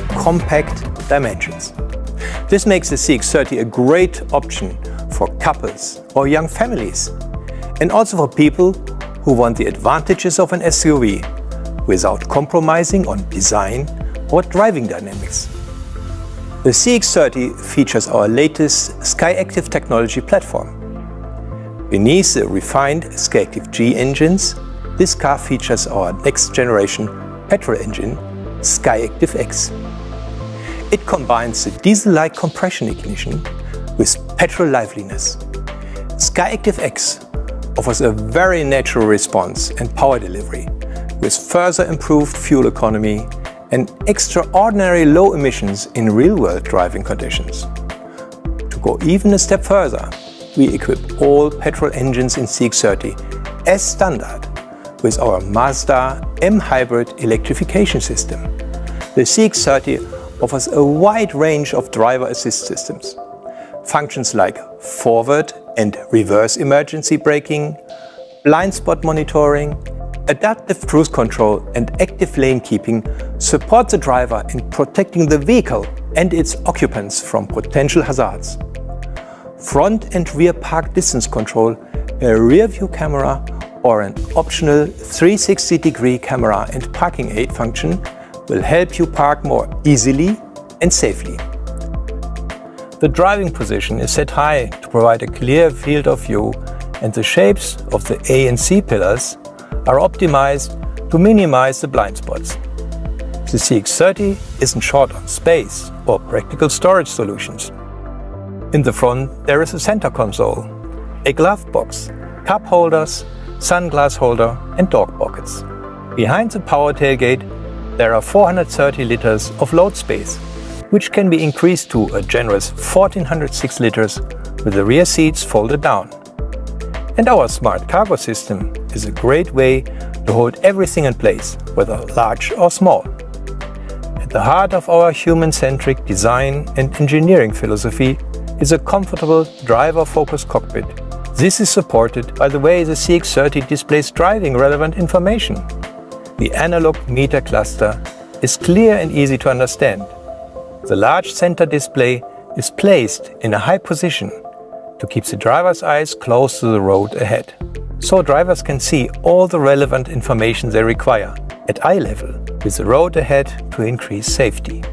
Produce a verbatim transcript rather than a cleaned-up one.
compact dimensions. This makes the C X thirty a great option for couples or young families, and also for people who want the advantages of an S U V without compromising on design or driving dynamics. The C X thirty features our latest SkyActiv technology platform. Beneath the refined SkyActiv-G engines, this car features our next-generation petrol engine, SkyActiv-X. It combines the diesel-like compression ignition with petrol liveliness. SkyActiv-X offers a very natural response and power delivery, with further improved fuel economy and extraordinary low emissions in real-world driving conditions. To go even a step further, we equip all petrol engines in C X thirty as standard with our Mazda M-Hybrid electrification system. The C X thirty offers a wide range of driver assist systems. Functions like forward and reverse emergency braking, blind spot monitoring, adaptive cruise control and active lane keeping support the driver in protecting the vehicle and its occupants from potential hazards. Front and rear park distance control, a rear view camera or an optional three hundred sixty degree camera and parking aid function will help you park more easily and safely. The driving position is set high to provide a clear field of view, and the shapes of the A and C pillars are optimized to minimize the blind spots. The C X thirty isn't short on space or practical storage solutions. In the front there is a center console, a glove box, cup holders, sunglass holder and dog pockets. Behind the power tailgate there are four hundred thirty liters of load space, which can be increased to a generous one thousand four hundred six liters with the rear seats folded down. And our smart cargo system is a great way to hold everything in place, whether large or small. At the heart of our human-centric design and engineering philosophy is a comfortable, driver-focused cockpit. This is supported by the way the C X thirty displays driving relevant information. The analog meter cluster is clear and easy to understand. The large center display is placed in a high position to keep the driver's eyes close to the road ahead, so drivers can see all the relevant information they require at eye level with the road ahead to increase safety.